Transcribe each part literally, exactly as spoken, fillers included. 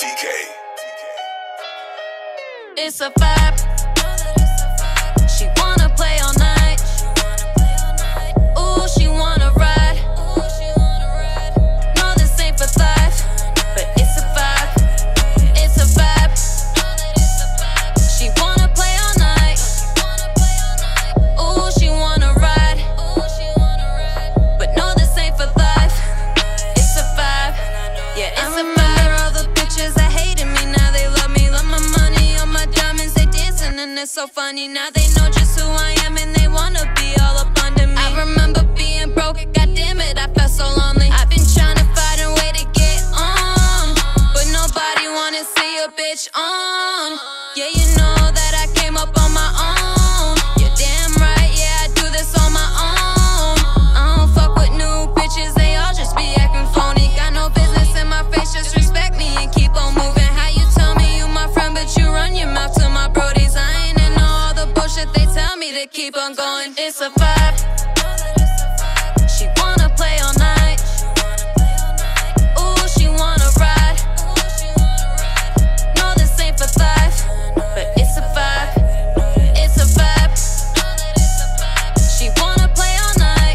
T K. It's a vibe. She wanna play all night. Ooh, she wanna ride. No, this ain't for life, but it's a vibe. It's a vibe. She wanna play all night. Ooh, she wanna ride. But no, this ain't for life. It's a vibe. Yeah, it's a vibe. All the bitches that hated me, now they love me. Love my money, all my diamonds, they dancing, and it's so funny. Now they know just who I am, and they wanna be all up under me. I remember being broke, god damn it, I felt so lonely. I've been trying to fight a way to get on, but nobody wanna see a bitch on. Yeah, you know that I came up on my own. You're damn right, yeah, I do this on my own. I don't fuck with new bitches, they all just be acting phony. Got no business in my face, just respect me and keep on moving. How you tell me you my friend, but you run your mouth to my brodies. I ain't in all the bullshit they tell me to keep on going. It's a vibe. She wanna play all night. Ooh, she wanna ride. No, this ain't for life, but it's a vibe. It's a vibe. She wanna play all night.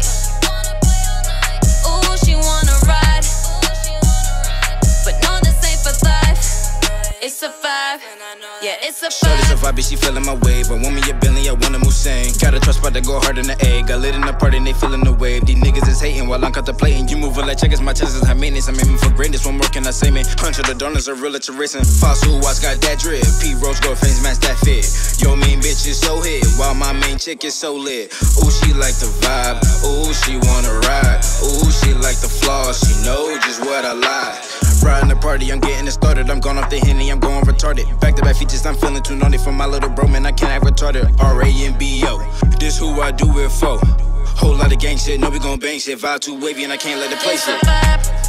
Ooh, she wanna ride. But no, this ain't for life. It's a vibe. Yeah, it's a Shorty's a vibe. vibe, she feeling my wave. I want me a billion, I wanna move sane. Got a trust spot to go hard in the egg. I lit in the party and they feeling the wave. These niggas is hating while I'm contemplating. You moving like checkers, my chances high maintenance. I'm aiming for greatness, one more can I say, man. Hundred of dollars are real at your racing. Fossil watch got that drip. P Rose gold fangs match that fit. Yo, mean bitch is so hit, while my main chick is so lit. Ooh, she like the vibe. Ooh, she wanna ride. Ooh, she like the flaws. She know just what I like. Riding the party, I'm getting it started. I'm gone off the Henny, I'm going retarded. Back to back features, I'm feeling too naughty for my little bro, man. I can't act retarded. R A and B O. This who I do it for. Whole lot of gang shit, know we gon' bang shit. Vibe too wavy and I can't let it play It's shit. a vibe.